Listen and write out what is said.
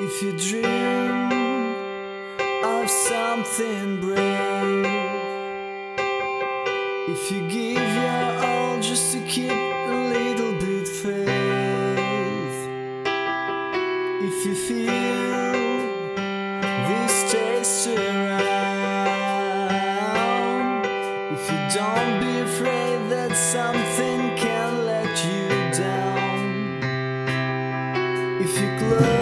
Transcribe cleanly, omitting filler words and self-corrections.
If you dream of something brave, if you give your all just to keep a little bit faith, if you feel this taste around, if you don't be afraid that something can let you down, if you close